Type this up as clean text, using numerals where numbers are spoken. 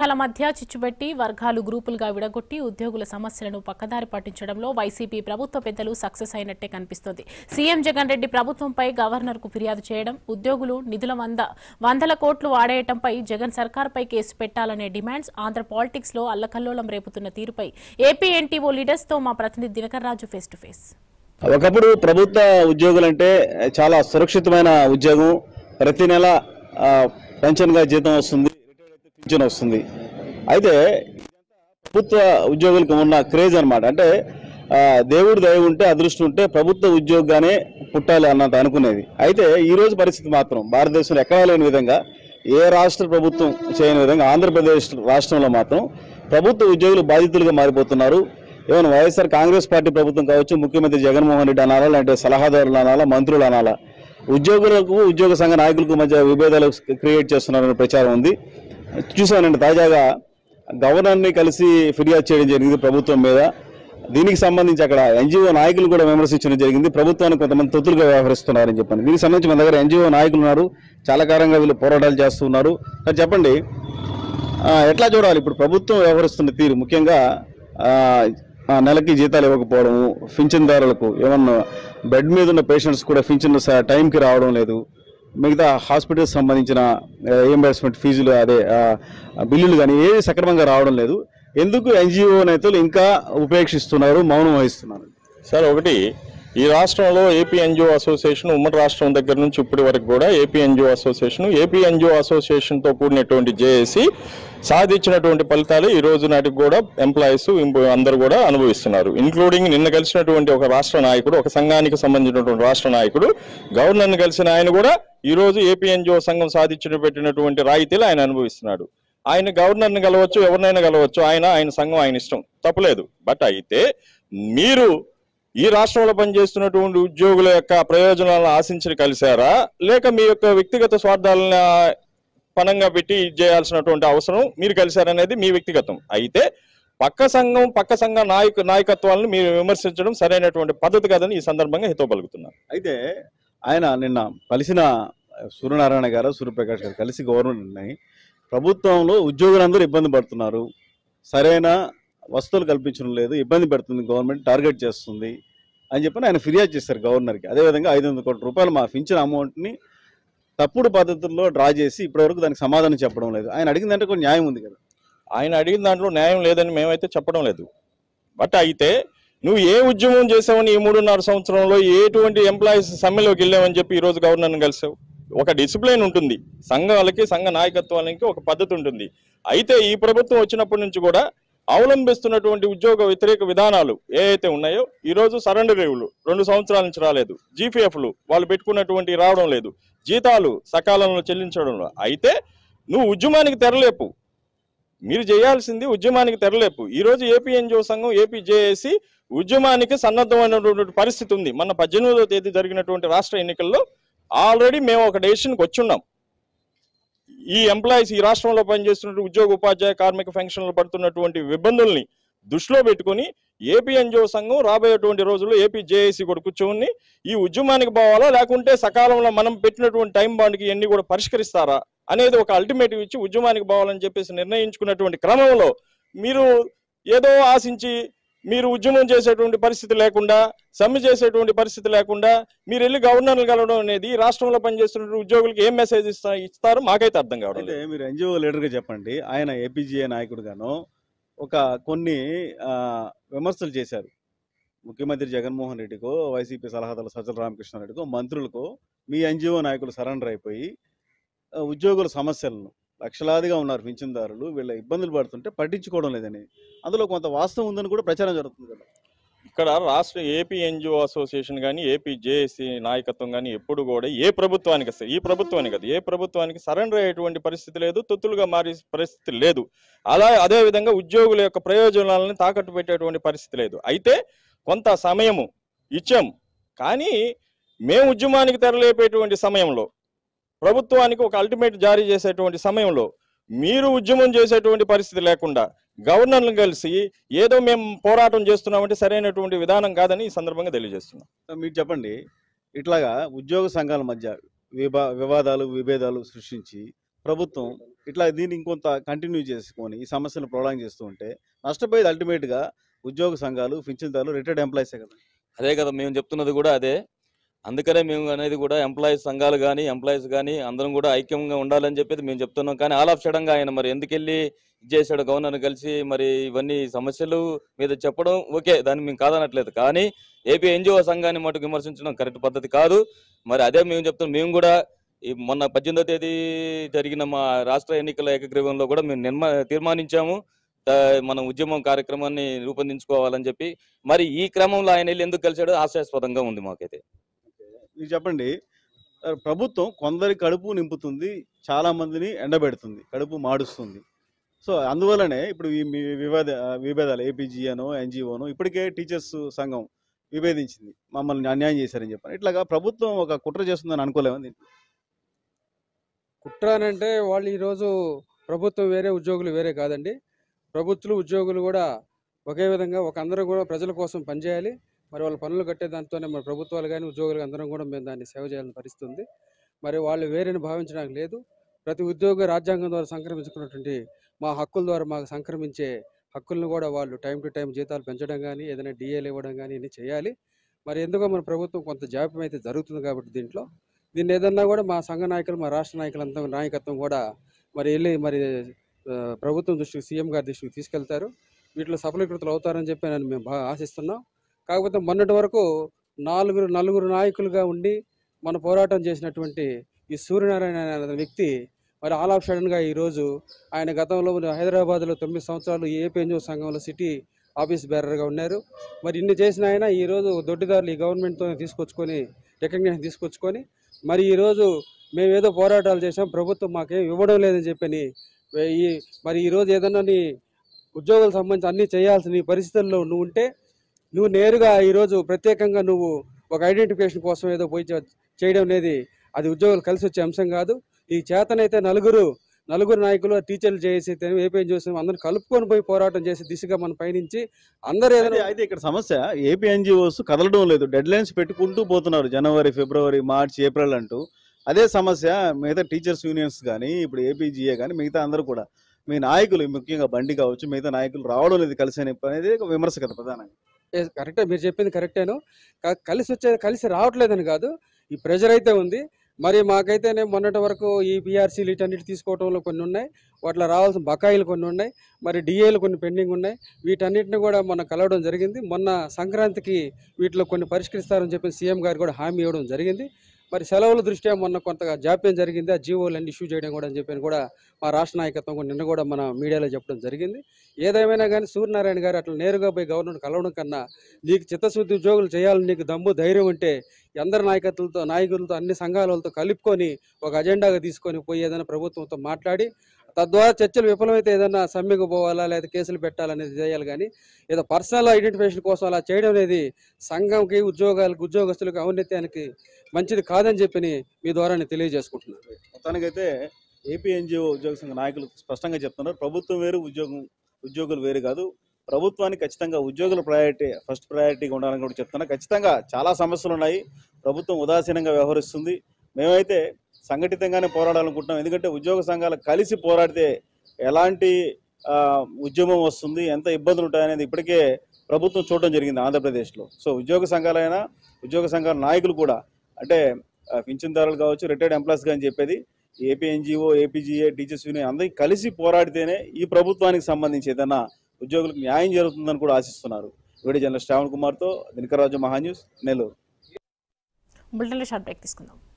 సంఘాల మధ్య చిచ్చుబెట్టి వర్గాలు గ్రూపులుగా విడగొట్టి ఉద్యోగుల సమస్యలను పక్కదారి పట్టించడంలో వైసీపీ ప్రభుత్వ పెద్దలు సక్సెస్ అయినట్టే కనిపిస్తోంది. సీఎం జగన్ రెడ్డి ప్రభుత్వంపై గవర్నర్కు ఫిర్యాదు చేయడం, ఉద్యోగులు నిధుల వందల కోట్లు వాడేయటంపై జగన్ సర్కార్పై కేసు పెట్టాలనే డిమాండ్స్ ఆంధ్ర పాలిటిక్స్ లో అల్లకల్లోలం రేపుతున్న తీరుపై ఏపీ ఎన్టీఓ లీడర్స్ తో మా ప్రతినిధి Dinakar Raju face to face. ఒకప్పుడు ప్రభుత్వ ఉద్యోగులంటే చాలా సురక్షితమైన ఉద్యోగం, ప్రతి నెల పెన్షన్గా జీతం వస్తుంది, పింఛన్ వస్తుంది. అయితే ప్రభుత్వ ఉద్యోగులకు ఉన్న క్రేజ్ అనమాట. అంటే దేవుడు దయ ఉంటే అదృష్టం ఉంటే ప్రభుత్వ ఉద్యోగానే పుట్టాలి అన్నది అనుకునేది. అయితే ఈరోజు పరిస్థితి మాత్రం భారతదేశంలో ఎక్కడా లేని విధంగా, ఏ రాష్ట్ర ప్రభుత్వం చేయని విధంగా ఆంధ్రప్రదేశ్ రాష్ట్రంలో మాత్రం ప్రభుత్వ ఉద్యోగులు బాధితులుగా మారిపోతున్నారు. ఏమైనా వైఎస్ఆర్ కాంగ్రెస్ పార్టీ ప్రభుత్వం కావచ్చు, ముఖ్యమంత్రి జగన్మోహన్ రెడ్డి అనాలా, లేదంటే సలహాదారులు అనాలా, మంత్రులు అనాలా, ఉద్యోగులకు ఉద్యోగ సంఘ నాయకులకు మధ్య విభేదాలు క్రియేట్ చేస్తున్నారనే ప్రచారం ఉంది. చూసానండి, తాజాగా గవర్నర్ని కలిసి ఫిర్యాదు చేయడం జరిగింది ప్రభుత్వం మీద. దీనికి సంబంధించి అక్కడ ఎన్జిఓ నాయకులు కూడా విమర్శించడం జరిగింది. ప్రభుత్వానికి కొంతమంది తొత్తులుగా వ్యవహరిస్తున్నారని చెప్పండి. దీనికి సంబంధించి మన దగ్గర ఎన్జిఓ నాయకులు ఉన్నారు, చాలా కాలంగా వీళ్ళు పోరాటాలు చేస్తున్నారు. సార్ చెప్పండి, ఎట్లా చూడాలి ఇప్పుడు ప్రభుత్వం వ్యవహరిస్తున్న తీరు? ముఖ్యంగా నెలకి జీతాలు ఇవ్వకపోవడము, పింఛన్దారులకు ఏమన్నా బెడ్ మీద ఉన్న పేషెంట్స్ కూడా పింఛన్ టైంకి రావడం లేదు, మిగతా హాస్పిటల్స్ సంబంధించిన రీయింబర్స్మెంట్ ఫీజులు అదే బిల్లులు కానీ ఏది సక్రమంగా రావడం లేదు. ఎందుకు ఎన్జిఓ నేతలు ఇంకా ఉపేక్షిస్తున్నారు, మౌనం వహిస్తున్నారు? సార్, ఒకటి, ఈ రాష్ట్రంలో ఏపీ ఎన్జిఓ అసోసియేషన్ ఉమ్మడి రాష్ట్రం దగ్గర నుంచి ఇప్పటి వరకు కూడా ఏపీ ఎన్జిఓ అసోసియేషన్తో కూడినటువంటి జేఏసీ సాధించినటువంటి ఫలితాలు ఈ రోజు నాటికి కూడా ఎంప్లాయీస్ అందరూ కూడా అనుభవిస్తున్నారు. ఇంక్లూడింగ్ నిన్న కలిసినటువంటి ఒక రాష్ట్ర నాయకుడు, ఒక సంఘానికి సంబంధించినటువంటి రాష్ట్ర నాయకుడు, గవర్నర్ని కలిసిన ఆయన కూడా ఈ రోజు ఏపీ ఎన్జిఓ సంఘం పెట్టినటువంటి రాయితీలు ఆయన అనుభవిస్తున్నాడు. ఆయన గవర్నర్ని కలవచ్చు, ఎవరినైనా కలవచ్చు, ఆయన సంఘం ఆయన ఇష్టం, తప్పులేదు. బట్ అయితే మీరు ఈ రాష్ట్రంలో పనిచేస్తున్నటువంటి ఉద్యోగుల యొక్క ప్రయోజనాలను ఆశించి కలిశారా, లేక మీ యొక్క వ్యక్తిగత స్వార్థాలను పణంగా పెట్టి చేయాల్సినటువంటి అవసరం మీరు కలిశారనేది మీ వ్యక్తిగతం. అయితే పక్క సంఘ నాయకత్వాలను మీరు విమర్శించడం సరైనటువంటి పద్ధతి కాదని ఈ సందర్భంగా హితవు పలుకుతున్నారు. అయితే ఆయన నిన్న కలిసిన సూర్యనారాయణ గారు, సూర్యప్రకాష్ గారు కలిసి గవర్నమెంట్ ప్రభుత్వంలో ఉద్యోగులందరూ ఇబ్బంది పడుతున్నారు, సరైన వసతులు కల్పించడం లేదు, ఇబ్బంది పెడుతుంది, గవర్నమెంట్ టార్గెట్ చేస్తుంది అని చెప్పి ఆయన ఫిర్యాదు చేశారు గవర్నర్కి. అదేవిధంగా 500 కోట్ల రూపాయలు మా పింఛన్ అమౌంట్ని తప్పుడు పద్ధతుల్లో డ్రా చేసి ఇప్పటివరకు దానికి సమాధానం చెప్పడం లేదు. ఆయన అడిగిన దాంట్లో కొన్ని న్యాయం ఉంది కదా? ఆయన అడిగిన దాంట్లో న్యాయం లేదని మేమైతే చెప్పడం లేదు. బట్ అయితే నువ్వు ఏ ఉద్యమం చేసావని ఈ 3.5 సంవత్సరంలో ఎటువంటి ఎంప్లాయీస్ సమ్మెలోకి వెళ్ళావని చెప్పి ఈరోజు గవర్నర్ని కలిసావు? ఒక డిసిప్లిన్ ఉంటుంది, సంఘాలకి సంఘ నాయకత్వానికి ఒక పద్ధతి ఉంటుంది. అయితే ఈ ప్రభుత్వం వచ్చినప్పటి నుంచి కూడా అవలంబిస్తున్నటువంటి ఉద్యోగ వ్యతిరేక విధానాలు ఏవైతే ఉన్నాయో, ఈరోజు సరెండర్ లీవ్లు 2 సంవత్సరాల నుంచి రాలేదు, జీపీఎఫ్లు వాళ్ళు పెట్టుకున్నటువంటి రావడం లేదు, జీతాలు సకాలంలో చెల్లించడంలో. అయితే నువ్వు ఉద్యమానికి తెరలేపు, మీరు చేయాల్సింది ఉద్యమానికి తెరలేపు. ఈరోజు ఏపీ ఎన్జిఓ సంఘం, ఏపీ జేఏసీ ఉద్యమానికి సన్నద్ధమైనటువంటి పరిస్థితి ఉంది. మన 18వ తేదీ జరిగినటువంటి రాష్ట్ర ఎన్నికల్లో ఆల్రెడీ మేము ఒక డెసిషన్కి వచ్చున్నాం. ఈ ఎంప్లాయీస్, ఈ రాష్ట్రంలో పనిచేస్తున్న ఉద్యోగ ఉపాధ్యాయ కార్మిక పెన్షన్లు పడుతున్నటువంటి ఇబ్బందుల్ని దృష్టిలో పెట్టుకుని ఏపీ ఎన్జిఓ సంఘం రాబోయేటువంటి రోజుల్లో ఏపీ జేఏసీ కూడా కూర్చొని ఈ ఉద్యమానికి పోవాలా, లేకుంటే సకాలంలో మనం పెట్టినటువంటి టైం బాండ్కి ఇవన్నీ కూడా పరిష్కరిస్తారా అనేది ఒక అల్టిమేటివ్ ఇచ్చి ఉద్యమానికి పోవాలని చెప్పేసి నిర్ణయించుకున్నటువంటి క్రమంలో మీరు ఏదో ఆశించి మీరు ఉద్యమం చేసేటువంటి పరిస్థితి లేకుండా, సమ్మె చేసేటువంటి పరిస్థితి లేకుండా మీరు వెళ్ళి గవర్నర్లు కలవడం అనేది రాష్ట్రంలో పనిచేస్తున్న ఉద్యోగులకు ఏం మెసేజ్ ఇస్తారో మాకైతే అర్థం కావడం లేదు. మీరు ఎన్జిఓ లీడర్గా చెప్పండి. ఆయన ఏపీజీఏ నాయకుడుగాను కొన్ని విమర్శలు చేశారు. ముఖ్యమంత్రి జగన్మోహన్ రెడ్డికో, వైసీపీ సలహాదారు సజ్జల రామకృష్ణారెడ్డికో, మంత్రులకో మీ ఎన్జిఓ నాయకులు సరెండర్ అయిపోయి ఉద్యోగుల సమస్యలను, లక్షలాదిగా ఉన్నారు పింఛన్దారులు, వీళ్ళ ఇబ్బందులు పడుతుంటే పట్టించుకోవడం లేదని, అందులో కొంత వాస్తవం ఉందని కూడా ప్రచారం జరుగుతుంది కదా. ఇక్కడ రాష్ట్ర ఏపీ ఎన్జిఓ అసోసియేషన్ కానీ, ఏపీ జేఏసీ నాయకత్వం కానీ ఎప్పుడు కూడా ఏ ప్రభుత్వానికి వస్తే, ఈ ప్రభుత్వానికి కదా, ఏ ప్రభుత్వానికి సరెండర్ అయ్యేటువంటి పరిస్థితి లేదు, తొత్తులుగా మారే పరిస్థితి లేదు. అదేవిధంగా ఉద్యోగుల యొక్క ప్రయోజనాలను తాకట్టు పెట్టేటువంటి పరిస్థితి లేదు. అయితే కొంత సమయము ఇచ్చాం, కానీ మేము ఉద్యమానికి తెరలేపేటువంటి సమయంలో, ప్రభుత్వానికి ఒక అల్టిమేట్ జారీ చేసేటువంటి సమయంలో మీరు ఉద్యమం చేసేటువంటి పరిస్థితి లేకుండా గవర్నర్లను కలిసి ఏదో మేము పోరాటం చేస్తున్నామంటే సరైనటువంటి విధానం కాదని ఈ సందర్భంగా తెలియజేస్తున్నాం. మీరు చెప్పండి, ఇట్లాగా ఉద్యోగ సంఘాల మధ్య విభేదాలు సృష్టించి ప్రభుత్వం ఇట్లా దీన్ని ఇంకొంత కంటిన్యూ చేసుకొని ఈ సమస్యను ప్రొలాంగ్ చేస్తూ ఉంటే నష్టపోయేది అల్టిమేట్గా ఉద్యోగ సంఘాలు, పింఛన్దారులు, రిటైర్డ్ ఎంప్లాయీసే కదా. అదే కదా మేము చెప్తున్నది కూడా అదే. అందుకనే మేము అనేది కూడా ఎంప్లాయీస్ సంఘాలు కానీ ఎంప్లాయీస్ కానీ అందరం కూడా ఐక్యంగా ఉండాలని చెప్పేది మేము చెప్తున్నాం. కానీ ఆల్ ఆఫ్ సడన్గా ఆయన మరి ఎందుకెళ్ళి చేశాడు గవర్నర్ కలిసి మరి ఇవన్నీ సమస్యలు మీద చెప్పడం ఓకే, దాన్ని మేము కాదనట్లేదు. కానీ ఏపీ ఎన్జిఓ సంఘాన్ని మటుకు విమర్శించడం కరెక్ట్ పద్ధతి కాదు. మరి అదే మేము చెప్తున్నాం. మేము కూడా ఈ మొన్న 18వ తేదీ జరిగిన మా రాష్ట్ర ఎన్నికల ఏకగ్రీవంలో కూడా మేము తీర్మానించాము మనం ఉద్యమం కార్యక్రమాన్ని రూపొందించుకోవాలని చెప్పి. మరి ఈ క్రమంలో ఆయన వెళ్ళి ఎందుకు కలిసాడో హాస్యాస్పదంగా ఉంది మాకైతే. మీరు చెప్పండి, ప్రభుత్వం కొందరి కడుపు నింపుతుంది, చాలా మందిని ఎండబెడుతుంది, కడుపు మాడుస్తుంది. సో అందువల్లనే ఇప్పుడు ఈ విభేదాలు ఏపీజీఏనో ఎన్జిఓనో ఇప్పటికే టీచర్స్ సంఘం విభేదించింది, మమ్మల్ని అన్యాయం చేశారని చెప్పారు. ఇట్లాగా ప్రభుత్వం ఒక కుట్ర చేస్తుందని అనుకోలేమని. కుట్ర అంటే వాళ్ళు ఈరోజు ప్రభుత్వం వేరే, ఉద్యోగులు వేరే కాదండి. ప్రభుత్వాలు ఉద్యోగులు కూడా ఒకే విధంగా అందరూ కూడా ప్రజల కోసం పనిచేయాలి. మరి వాళ్ళ పనులు కట్టే దాంతోనే మరి ప్రభుత్వాలు కానీ ఉద్యోగులు అందరం కూడా మేము దాన్ని సేవ చేయాలని పరిస్థితుంది. మరి వాళ్ళు వేరేని భావించడానికి లేదు. ప్రతి ఉద్యోగ రాజ్యాంగం ద్వారా సంక్రమించుకున్నటువంటి మా హక్కుల ద్వారా మాకు సంక్రమించే హక్కులను కూడా వాళ్ళు టైం టు టైం జీతాలు పెంచడం కానీ ఏదైనా డిఏలు ఇవ్వడం కానీ ఇన్ని చేయాలి. మరి ఎందుకో మన ప్రభుత్వం కొంత జాప్యం అయితే జరుగుతుంది కాబట్టి దీన్ని ఏదన్నా కూడా మా సంఘ నాయకులు, మా రాష్ట్ర నాయకులంతా నాయకత్వం కూడా మరి వెళ్ళి మరి ప్రభుత్వం దృష్టికి, సీఎం గారి దృష్టికి తీసుకెళ్తారు. వీటిలో సఫలీకృతులు అవుతారని చెప్పి మేము బాగా ఆశిస్తున్నాం. కాకపోతే మొన్నటి వరకు నలుగురు నాయకులుగా ఉండి మన పోరాటం చేసినటువంటి ఈ సూర్యనారాయణ అనే వ్యక్తి మరి ఆల్ ఆఫ్ సడన్గా ఈరోజు ఆయన గతంలో హైదరాబాద్లో 9 సంవత్సరాలు ఏపీ ఎన్జిఓ సంఘంలో సిటీ ఆఫీస్ బేరర్గా ఉన్నారు. మరి ఇన్ని చేసిన ఆయన ఈరోజు దొడ్డిదారులు ఈ గవర్నమెంట్తో తీసుకొచ్చుకొని రికగ్నిషన్ తీసుకొచ్చుకొని మరి ఈరోజు మేము ఏదో పోరాటాలు చేసాం, ప్రభుత్వం మాకేం ఇవ్వడం లేదని చెప్పని మరి ఈరోజు ఏదన్నా నీ ఉద్యోగాలకు సంబంధించి అన్నీ చేయాల్సిన నీ పరిస్థితుల్లో నువ్వు ఉంటే నువ్వు నేరుగా ఈరోజు ప్రత్యేకంగా నువ్వు ఒక ఐడెంటిఫికేషన్ కోసం ఏదో పోయి చేయడం అనేది అది ఉద్యోగులు కలిసి వచ్చే అంశం కాదు. ఈ చేతనైతే నలుగురు నాయకులు, టీచర్లు చేసి ఏపీ ఎన్జిఓస్ అందరూ కలుపుకొని పోయి పోరాటం చేసి దిశగా మనం పయనించి అందరూ అయితే ఇక్కడ సమస్య ఏపీ ఎన్జిఓస్ కదలడం లేదు, డెడ్ లైన్స్ పెట్టుకుంటూ పోతున్నారు, జనవరి, ఫిబ్రవరి, మార్చి, ఏప్రిల్ అంటూ. అదే సమస్య మిగతా టీచర్స్ యూనియన్స్ కానీ ఇప్పుడు ఏపీజీఏ కానీ మిగతా అందరూ కూడా మీ నాయకులు ముఖ్యంగా బండి కావచ్చు మిగతా నాయకులు రావడం లేదు కలిసి అనేది ఒక విమర్శ కదా ప్రధానంగా. కరెక్టే, మీరు చెప్పింది కరెక్టేను. కలిసి రావట్లేదని కాదు, ఈ ప్రెజర్ అయితే ఉంది. మరి మాకైతేనే మొన్నటి వరకు ఈ పీఆర్సీలు వీటన్నిటి తీసుకోవడంలో కొన్ని ఉన్నాయి, వాటిలో రావాల్సిన బకాయిలు కొన్ని ఉన్నాయి, మరి డిఏలు కొన్ని పెండింగ్ ఉన్నాయి. వీటన్నిటిని కూడా మొన్న కలవడం జరిగింది. మొన్న సంక్రాంతికి వీటిలో కొన్ని పరిష్కరిస్తారని చెప్పి సీఎం గారు కూడా హామీ ఇవ్వడం జరిగింది. మరి సెలవుల దృష్ట్యా మొన్న కొంత జాప్యం జరిగింది, ఆ జీవోలన్నీ ఇష్యూ చేయడం కూడా అని చెప్పి కూడా మా రాష్ట్ర నాయకత్వం నిన్న కూడా మన మీడియాలో చెప్పడం జరిగింది. ఏదేమైనా కానీ సూర్యనారాయణ గారు అట్లా నేరుగా పోయి గవర్నర్ కలవడం కన్నా నీకు చిత్తశుద్ధి ఉద్యోగులు చేయాలని నీకు దమ్ము ధైర్యం ఉంటే అందరి నాయకులతో అన్ని సంఘాలతో కలుపుకొని ఒక అజెండాగా తీసుకొని పోయి ఏదైనా ప్రభుత్వంతో మాట్లాడి తద్వారా చర్చలు విఫలమైతే ఏదైనా సమ్మెకు పోవాలా లేదా కేసులు పెట్టాలనేది చేయాలి. కానీ ఏదో పర్సనల్ ఐడెంటిఫికేషన్ కోసం అలా చేయడం అనేది సంఘంకి, ఉద్యోగస్తులకు, ఔన్నత్యానికి మంచిది కాదని చెప్పి మీ ద్వారా నేను తెలియజేసుకుంటున్నాను. మొత్తానికైతే ఏపీ ఎన్జిఓ ఉద్యోగ సంఘ నాయకులు స్పష్టంగా చెప్తున్నారు, ప్రభుత్వం వేరు, ఉద్యోగులు వేరు కాదు. ప్రభుత్వానికి ఖచ్చితంగా ఉద్యోగుల ఫస్ట్ ప్రయారిటీగా ఉండాలని కూడా చెప్తున్నారు. ఖచ్చితంగా చాలా సమస్యలు ఉన్నాయి, ప్రభుత్వం ఉదాసీనంగా వ్యవహరిస్తుంది. మేమైతే సంఘటితంగానే పోరాడాలనుకుంటున్నాం. ఎందుకంటే ఉద్యోగ సంఘాలు కలిసి పోరాడితే ఎలాంటి ఉద్యమం వస్తుంది, ఎంత ఇబ్బందులు ఉంటాయనేది ఇప్పటికే ప్రభుత్వం చూడడం జరిగింది ఆంధ్రప్రదేశ్లో. సో ఉద్యోగ సంఘాల నాయకులు కూడా అంటే పింఛన్దారులు కావచ్చు, రిటైర్డ్ ఎంప్లాయీస్ కానీ చెప్పేది AP NGO, APGA, teachers union అందరికీ కలిసి పోరాడితేనే ఈ ప్రభుత్వానికి సంబంధించి ఏదైనా ఉద్యోగులకు న్యాయం జరుగుతుందని కూడా ఆశిస్తున్నారు. వీడియో జర్నలిస్ట్ శ్రావణ్ కుమార్తో దినకర్ రాజు, మహా న్యూస్, నెల్లూరు. బులెటిన్లో షార్ట్ బ్రేక్ తీసుకుందాం.